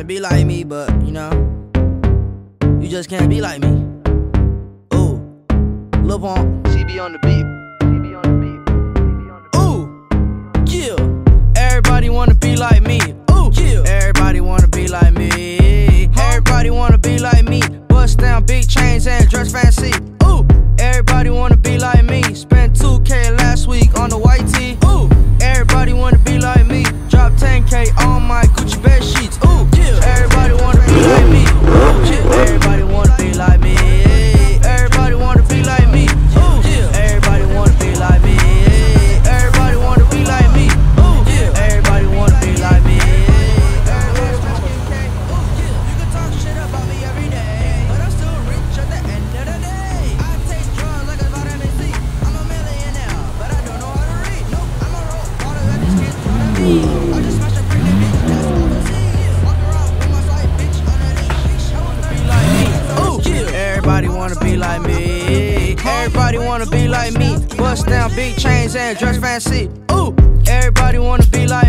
be like me, but you know, you just can't be like me. Ooh, Lil Pump, CB on the beat. Ooh, yeah. Everybody wanna be like me. Ooh, yeah. Everybody wanna be like me. Everybody wanna be like me. Bust down big chains and dress fancy. Ooh, everybody wanna be like me. Spent 2K last week on the white tee. Ooh, everybody wanna be like me. Drop 10K on my Gucci bed sheets. Ooh, yeah. Everybody wanna be like me. Ooh, yeah. Everybody wanna be like me. Everybody wanna be like me. Ooh, yeah. Everybody wanna be like me. Everybody wanna be like me. Ooh, yeah. Everybody wanna be like me. You can talk shit about me every day, but I'm still rich at the end of the day. I take drugs like a vitamin C. I'm a millionaire, but I don't know how to read. Nope, I'm a role model that these kids wanna be. I just smash a pretty bitch, that's all I see. Walk around with my side bitch underneath. I wanna be like me. Ooh, yeah. Everybody wanna be like me. Everybody wanna be like me. Bust down big chains and dress fancy. Ooh, everybody wanna be like